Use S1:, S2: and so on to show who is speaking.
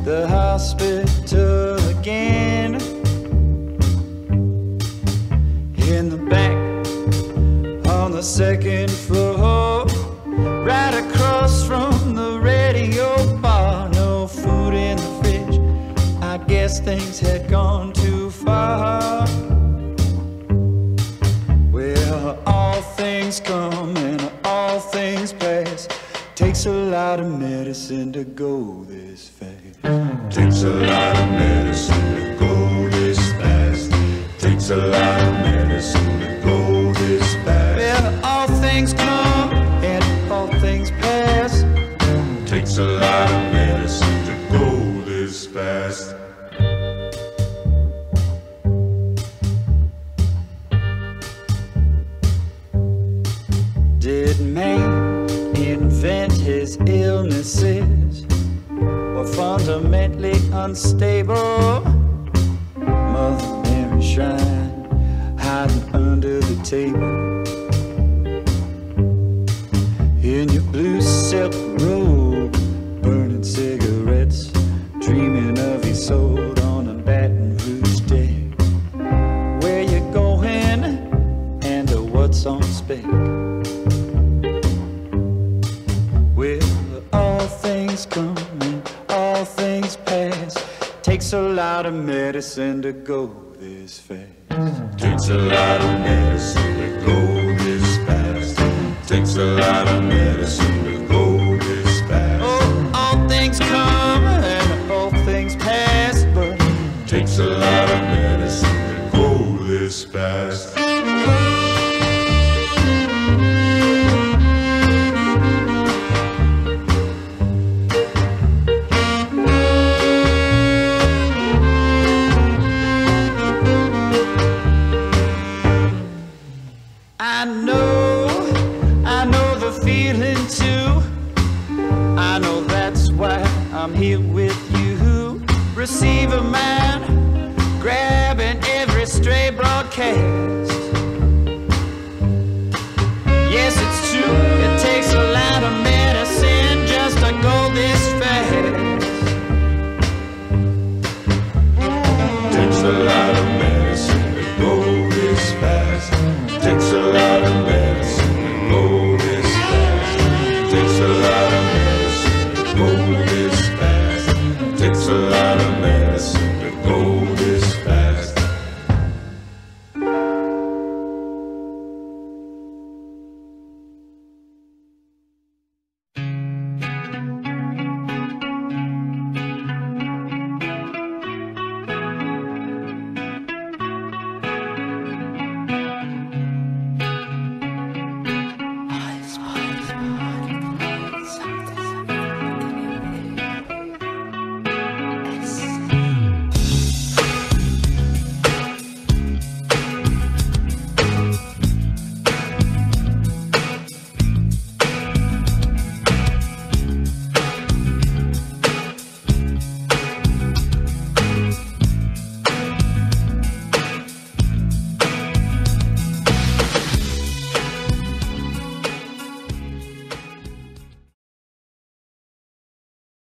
S1: the hospital again. In the back, on the second floor, right across from the radio bar. No food in the fridge, I guess things had gone too far. Well, all things come and all things pass. Takes a lot of medicine to go this fast.
S2: Takes a lot of medicine to go this fast. Takes a lot of medicine to go this fast.
S1: Well, all things come and all things pass.
S2: Takes a lot of medicine to go this fast.
S1: Did man invent his illnesses, or fundamentally unstable? Mother Mary shrine hiding under the table. In your blue silk robe, burning cigarettes, dreaming of Isolde on a Baton Rouge day. Where you going and what's on spec? Well, all things come and all things pass. Takes a lot of medicine to go this fast.
S2: Takes a lot of medicine to go this fast. Takes a lot of medicine to go this fast.
S1: Oh, all things come and all things pass, but
S2: takes a lot of medicine to go this fast.
S1: I know the feeling too. I know that's why I'm here with you. Receiver man, grabbing every stray broadcast. Yes, it's true, it takes a lot of medicine just to go this fast.
S2: Takes a lot of medicine to go this fast. Takes a lot of medicine to go this fast. Takes a lot of medicine to go this fast. Takes a lot of medicine to go